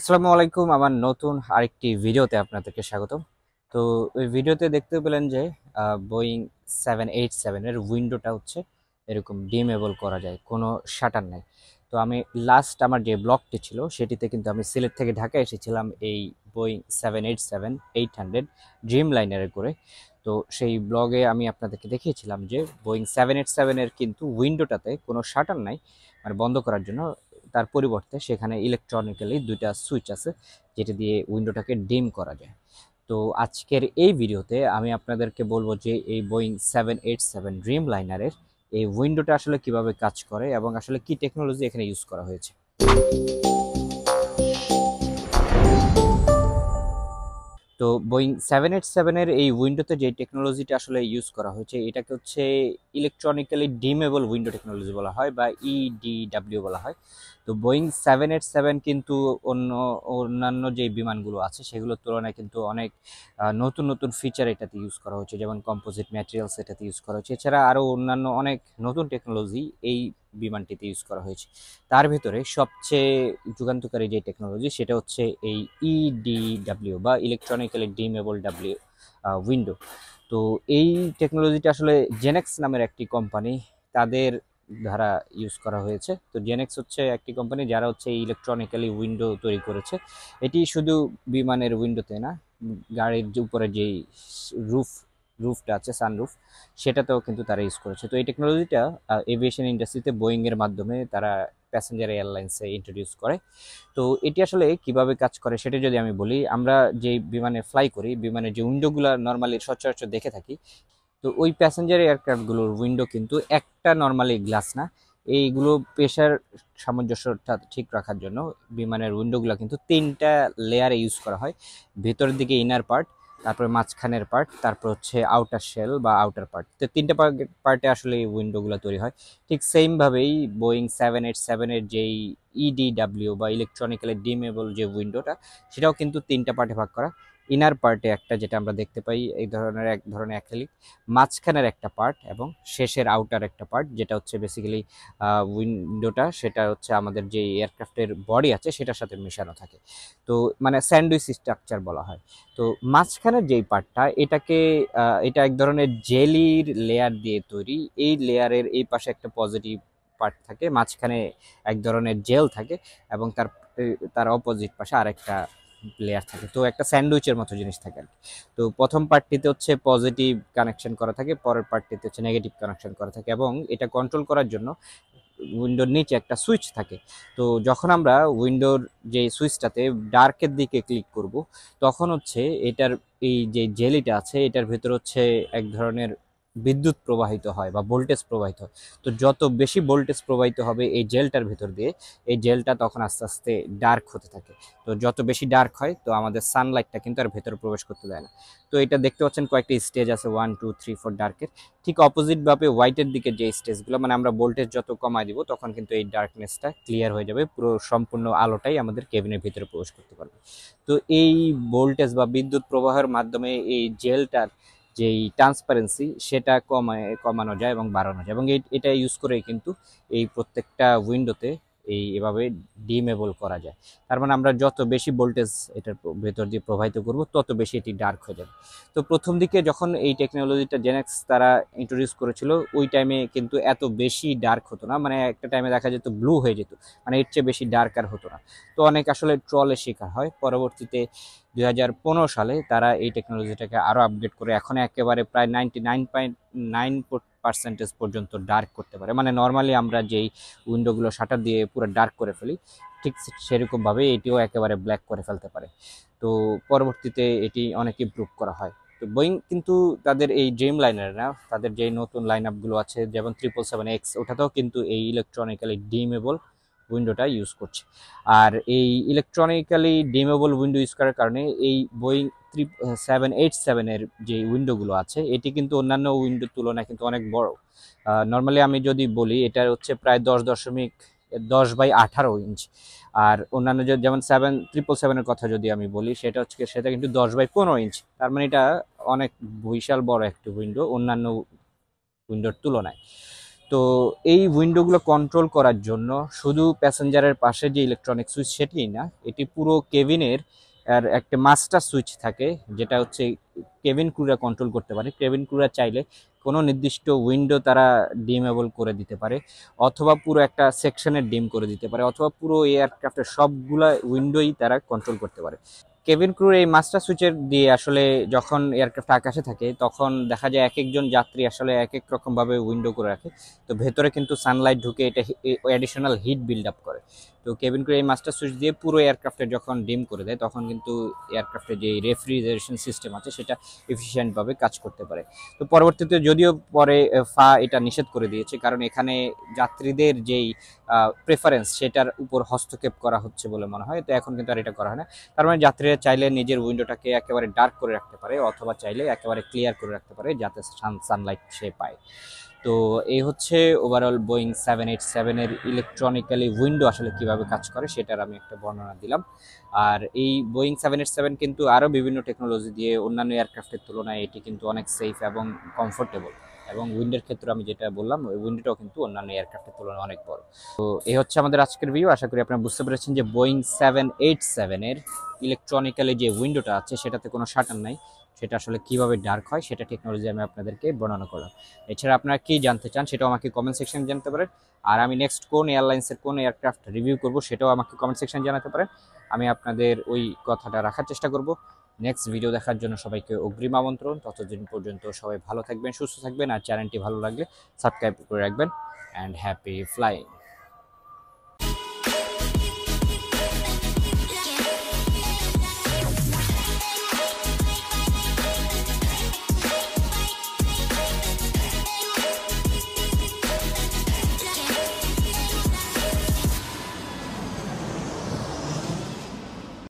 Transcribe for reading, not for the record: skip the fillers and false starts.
আসসালামু আলাইকুম। আমার নতুন আরেকটি ভিডিওতে আপনাদেরকে স্বাগতম। তো ওই ভিডিওতে দেখতে পেলেন যে বোয়িং 787 এর উইন্ডোটা হচ্ছে এরকম ডিমেবল করা যায়, কোনো শাটার নাই। তো আমি লাস্ট আমার যে ব্লগটি ছিল সেটিতে কিন্তু আমি সিলেট থেকে ঢাকা এসেছিলাম এই বোয়িং 787-800 ড্রিম লাইনারে করে। তো সেই ব্লগে আমি আপনাদেরকে দেখিয়েছিলাম যে বোয়িং 787 এর কিন্তু উইন্ডোটাতে কোনো শাটার নাই, মানে বন্ধ করার জন্য। তার পরিবর্তে সেখানে ইলেকট্রনিক্যালি দুইটা সুইচ আছে যেটা দিয়ে উইন্ডোটাকে ডিম করা যায়। তো আজকের এই ভিডিওতে আমি আপনাদেরকে বলবো যে এই বোয়িং 787 ড্রিম লাইনারের এই উইন্ডোটা আসলে কিভাবে কাজ করে এবং আসলে কি টেকনোলজি এখানে ইউজ করা হয়েছে। তো বোয়িং 787 এর এই উইন্ডোতে যে টেকনোলজিটা আসলে ইউজ করা হয়েছে এটাকে হচ্ছে ইলেকট্রনিক্যালি ডিমেবল উইন্ডো টেকনোলজি বলা হয় বা ইডিডাব্লিউ বলা হয়। তো বোয়িং 787 কিন্তু অন্যান্য যে বিমানগুলো আছে সেগুলোর তুলনায় কিন্তু অনেক নতুন নতুন ফিচার এটাতে ইউজ করা হয়েছে, যেমন কম্পোজিট ম্যাটেরিয়ালস এটাতে ইউজ করা হয়েছে। এছাড়া আরও অন্যান্য অনেক নতুন টেকনোলজি এই বিমানটিতে ইউজ করা হয়েছে। তার ভিতরে সবচেয়ে যুগান্তকারী যে টেকনোলজি সেটা হচ্ছে এই ইডিডাব্লিউ বা ইলেকট্রনিক্যালি ডিমেবল ডাব্লিউ উইন্ডো। তো এই টেকনোলজিটা আসলে জেনেক্স নামের একটি কোম্পানি তাদের দ্বারা ইউজ করা হয়েছে। তো জেনেক্স হচ্ছে একটি কোম্পানি যারা হচ্ছে এই ইলেকট্রনিক্যালি উইন্ডো তৈরি করেছে। এটি শুধু বিমানের উইন্ডোতে না, গাড়ির যে উপরে যেই রুফ রুফটা আছে, সানরুফ, সেটাতেও কিন্তু তারা ইউজ করেছে। তো এই টেকনোলজিটা এভিয়েশন ইন্ডাস্ট্রিতে বোয়িং এর মাধ্যমে তারা প্যাসেঞ্জার এয়ারলাইন্সে ইন্ট্রোডিউস করে। তো এটি আসলে কিভাবে কাজ করে সেটা যদি আমি বলি, আমরা যে বিমানে ফ্লাই করি, বিমানের যে উইন্ডোগুলো নর্মালি সচরাচর দেখে থাকি, তো ওই প্যাসেঞ্জার এয়ারক্রাফটগুলোর উইন্ডো কিন্তু একটা নর্মালি গ্লাস না। এইগুলো প্রেশার সামঞ্জস্যটা ঠিক রাখার জন্য বিমানের উইন্ডোগুলো কিন্তু তিনটা লেয়ারে ইউজ করা হয়। ভেতরের দিকে ইনার পার্ট, তারপরে মাঝখানের পার্ট, তারপর হচ্ছে আউটার শেল বা আউটার পার্ট। তো তিনটা পার্টে আসলে এই উইন্ডোগুলো তৈরি হয়। ঠিক সেমভাবেই বোয়িং 787-এর যেই ইডিডাব্লিউ বা ইলেকট্রনিক্যালি ডিমেবল যে উইন্ডোটা, সেটাও কিন্তু তিনটা পার্টে ভাগ করা। ইনার পার্টে একটা, যেটা আমরা দেখতে পাই এই ধরনের এক ধরনের অ্যাক্রিলিক, মাঝখানের একটা পার্ট এবং শেষের আউটার একটা পার্ট, যেটা হচ্ছে বেসিক্যালি উইন্ডোটা, সেটা হচ্ছে আমাদের যে এয়ারক্রাফটের বডি আছে সেটার সাথে মেশানো থাকে। তো মানে স্যান্ডউইচ স্ট্রাকচার বলা হয়। তো মাঝখানের যেই পার্টটা, এটা এক ধরনের জেলির লেয়ার দিয়ে তৈরি। এই লেয়ারের এই পাশে একটা পজিটিভ পার্ট থাকে, মাঝখানে এক ধরনের জেল থাকে এবং তার অপোজিট পাশে আরেকটা লেয়ার থাকে। তো একটা স্যান্ডউইচের মতো জিনিস থাকে আর কি। তো প্রথম পার্টটিতে হচ্ছে পজিটিভ কানেকশন করা থাকে, পরের পার্টটিতে হচ্ছে নেগেটিভ কানেকশন করা থাকে, এবং এটা কন্ট্রোল করার জন্য উইন্ডোর নিচে একটা সুইচ থাকে। তো যখন আমরা উইন্ডোর যে সুইচটাতে ডার্কের দিকে ক্লিক করব, তখন হচ্ছে এটার এই যে জেলিটা আছে এটার ভেতর হচ্ছে এক ধরনের বিদ্যুৎ প্রবাহিত হয় বা ভোল্টেজ প্রবাহিত হয়। তো যত বেশি ভোল্টেজ প্রবাহিত হবে এই জেলটার ভেতর দিয়ে, এই জেলটা তখন আস্তে আস্তে ডার্ক হতে থাকে। তো যত বেশি ডার্ক হয় তো আমাদের সানলাইটটা কিন্তু আর ভেতরে প্রবেশ করতে দেয় না। তো এটা দেখতে পাচ্ছেন কয়েকটি স্টেজ আছে, 1 2 3 4 ডার্কের। ঠিক অপোজিট ভাবে হোয়াইটের দিকে যে স্টেজগুলো, মানে আমরা ভোল্টেজ যত কমায় দিব তখন কিন্তু এই ডার্কনেসটা ক্লিয়ার হয়ে যাবে, পুরো সম্পূর্ণ আলোটাই আমাদের কেবিনের ভিতরে প্রবেশ করতে পারবে। তো এই ভোল্টেজ বা বিদ্যুৎ প্রবাহের মাধ্যমে এই জেলটার যেই ট্রান্সপারেন্সি সেটা কমানো যায় এবং বাড়ানো যায়, এবং এটা ইউজ করে কিন্তু এই প্রত্যেকটা উইন্ডোতে এভাবে ডিমেবল করা যায়। তার মানে আমরা যত বেশি ভোল্টেজ এটার ভেতর দিয়ে প্রবাহিত করব তত বেশি এটি ডার্ক হয়ে যাবে। তো প্রথম দিকে যখন এই টেকনোলজিটা জেনেক্স তারা ইন্ট্রোডিউস করেছিল, ওই টাইমে কিন্তু এত বেশি ডার্ক হতো না, মানে একটা টাইমে দেখা যেত ব্লু হয়ে যেত, মানে এর চেয়ে বেশি ডার্ক আর হতো না। তো অনেক আসলে ট্রলের শিকার হয়। পরবর্তীতে 2015 সালে তারা এই টেকনোলজিটাকে আরও আপডেট করে এখন একেবারে প্রায় 99.9% পর্যন্ত ডার্ক করতে পারে। মানে নর্মালি আমরা যেই উইন্ডোগুলো শাটার দিয়ে পুরো ডার্ক করে ফেলি, ঠিক সেরকমভাবে এটিও একেবারে ব্ল্যাক করে ফেলতে পারে। তো পরবর্তীতে এটি অনেক ইমপ্রুভ করা হয়। তো বোয়িং কিন্তু তাদের এই ড্রিম লাইনার না, তাদের যে নতুন লাইন আপগুলো আছে যেমন 777X, ওটাতেও কিন্তু এই ইলেকট্রনিক্যালি ডিমেবল উইন্ডোটা ইউজ করছে। আর এই ইলেকট্রনিক্যালি ডিমেবল উইন্ডো ইউজ করার কারণে এই বোয়িং 787-এর যে উইন্ডোগুলো আছে এটি কিন্তু অন্যান্য উইন্ডোর তুলনায় কিন্তু অনেক বড়। নর্মালি আমি যদি বলি, এটা হচ্ছে প্রায় 10.10/18 ইঞ্চ। আর অন্যান্য যেমন 777-এর কথা যদি আমি বলি, সেটা কিন্তু 10/15 ইঞ্চ। তার মানে এটা অনেক বিশাল বড় একটি উইন্ডো অন্যান্য উইন্ডোর তুলনায়। তো এই উইন্ডোগুলো কন্ট্রোল করার জন্য শুধু প্যাসেঞ্জারের পাশে যে ইলেকট্রনিক সুইচ সেটিই না, এটি পুরো কেবিনের আর একটা মাস্টার সুইচ থাকে, যেটা হচ্ছে কেবিন ক্রুরা কন্ট্রোল করতে পারে। কেবিন ক্রুরা চাইলে কোনো নির্দিষ্ট উইন্ডো তারা ডিমেবল করে দিতে পারে, অথবা পুরো একটা সেকশনের ডিম করে দিতে পারে, অথবা পুরো এয়ারক্রাফটের সবগুলা উইন্ডোই তারা কন্ট্রোল করতে পারে। কেবিন ক্রুর এই মাস্টার সুইচের দিয়ে আসলে যখন এয়ারক্রাফট আকাশে থাকে তখন দেখা যায় এক একজন যাত্রী আসলে এক এক রকম ভাবে উইন্ডো করে রাখে। তো ভেতরে কিন্তু সানলাইট ঢুকে এটা অ্যাডিশনাল হিট বিল্ড আপ করে। তো কেবিন ক্রু এই মাস্টার সুইচ দিয়ে পুরো এয়ারক্রাফটে যখন ডিম করে দেয় তখন কিন্তু এয়ারক্রাফটের যে রেফ্রিজারেশন সিস্টেম আছে সেটা এফিসিয়েন্টভাবে কাজ করতে পারে। তো পরবর্তীতে যদিও পরে এটা নিষেধ করে দিয়েছে, কারণ এখানে যাত্রীদের যেই প্রেফারেন্স সেটার উপর হস্তক্ষেপ করা হচ্ছে বলে মনে হয়। তো এখন কিন্তু আর এটা করা হয় না। তার মানে যাত্রীরা চাইলে নিজের উইন্ডোটাকে একেবারে ডার্ক করে রাখতে পারে, অথবা চাইলে একেবারে ক্লিয়ার করে রাখতে পারে যাতে সানলাইট সে পায়। তো এই হচ্ছে ওভারঅল বোয়িং 787 এর ইলেকট্রনিক্যালি উইন্ডো আসলে কিভাবে কাজ করে সেটার আমি একটা বর্ণনা দিলাম। আর এই বোয়িং 787 কিন্তু আরও বিভিন্ন টেকনোলজি দিয়ে অন্যান্য এয়ারক্রাফটের তুলনায় এটি কিন্তু অনেক সেফ এবং কমফোর্টেবল, এবং উইন্ডোর ক্ষেত্রে আমি যেটা বললাম ওই উইন্ডোটাও কিন্তু অন্যান্য এয়ারক্রাফটের তুলনায় অনেক বড়। তো এই হচ্ছে আমাদের আজকের ভিডিও। আশা করি আপনারা বুঝতে পেরেছেন যে বোয়িং 787 এর ইলেকট্রনিক্যালি যে উইন্ডোটা আছে সেটাতে কোনো শাটার নাই, সেটা আসলে কিভাবে ডার্ক হয় সেটা টেকনোলজি আমি আপনাদেরকে বর্ণনা করলাম। এছাড়া আপনারা কি জানতে চান সেটাও আমাকে কমেন্ট সেকশনে জানাতে পারেন। আর আমি নেক্সট কোন এয়ারলাইন্সের কোন এয়ারক্রাফট রিভিউ করব সেটাও আমাকে কমেন্ট সেকশনে জানাতে পারেন। আমি আপনাদের ওই কথাটা রাখার চেষ্টা করব। নেক্সট ভিডিও দেখার জন্য সবাইকে অগ্রিম আমন্ত্রণ। ততদিন পর্যন্ত সবাই ভালো থাকবেন, সুস্থ থাকবেন, আর চ্যানেলটি ভালো লাগলে সাবস্ক্রাইব করে রাখবেন। And happy flying.